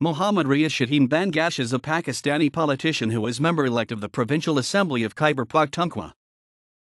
Mohammad Riaz Shaheen Bangash is a Pakistani politician who is member-elect of the Provincial Assembly of Khyber Pakhtunkhwa.